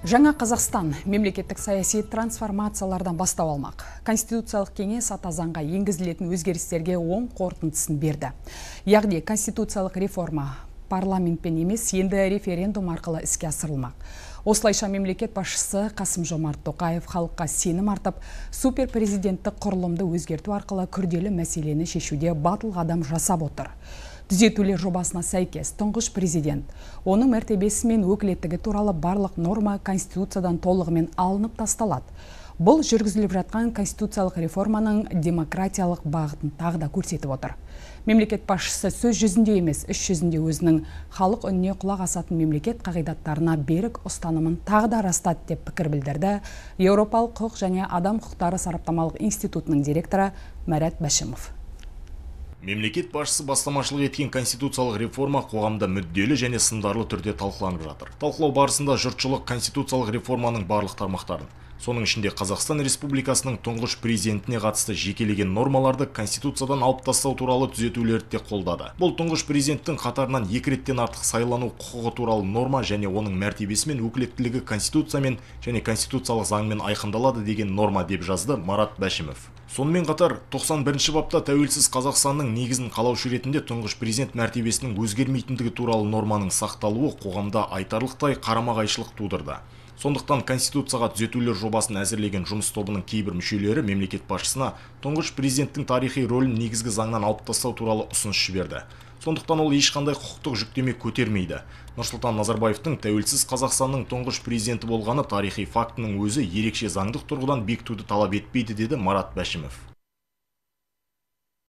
Жаңа Қазақстан мемлекеттік саяси трансформациялардан бастау алмақ. Конституциялық кеңес ата заңға енгізілетін өзгерістерге оң қорытындысын берді. Яғни конституциялық реформа парламентпен емес, енді референдум арқылы іске асырылмақ. Осылайша мемлекет басшысы Қасым-Жомарт Тоқаев халыққа сенім артып, суперпрезиденттік құрылымды өзгерту арқылы күрделі мәселені шешуде батыл қадам жасап отыр. Түзетулер жобасына сәйкес тұңғыш президент оның мәртебесі мен өкілеттігі туралы барлық норма Конституциядан толығымен алынып тасталады. Бұл жүргізіліп жатқан конституциялық реформаның демократиялық бағытын тағы да көрсетіп отыр. Мемлекет басшысы сөз жүзінде емес, іс жүзінде өзінің халық үніне құлақ асатын мемлекет қағидаттарына берік ұстанымын тағы да растады деп пікір білдірді Еуропалық құқық және адам құқықтары сараптамалық институтының директоры Марат Бәшімов. Мемлекет басшысы бастамашылық еткен конституциялық реформа қоғамда мүдделі және сындарлы түрде талқыланып жатыр. Талқылау барысында жұртшылық конституциялық реформаның барлық тармақтарын, соның ішінде Қазақстан Республикасының тұңғыш президентіне қатысты жекелеген нормаларды Конституциядан алып тастау туралы түзетулерді де қолдады. Бұл тұңғыш президенттің қатарынан 2 реттен артық сайлану құқығы туралы норма және оның мәртебесі мен өкілеттілігі Конституциямен және конституциялық заңмен айқындалады деген норма деп жазды Марат Бәшімов. Сонымен қатар 91-ші бапта тәуелсіз Қазақстанның негізін қалаушы ретінде тұңғыш президент мәртебесінің өзгермейтіндігі туралы норманың сақталуы қоғамда айтарлықтай қарама-қайшылық тудырды. Сондықтан Конституцияға түзетулер жобасын әзірлеген жұмыс тобының кейбір мүшелері мемлекет басшысына тұңғыш президенттің тарихи рөлін негізгі заңнан алып тастау туралы ұсыныс жіберді. Сондықтан ол ешқандай құқықтық жүктеме көтермейді. Нұрсұлтан Назарбаевтың тәуелсіз Қазақстанның тұңғыш президенті болғаны тарихи фактінің өзі ерекше заңдық тұрғыдан бекітуді талап етпейді, деді Марат Бәшімов.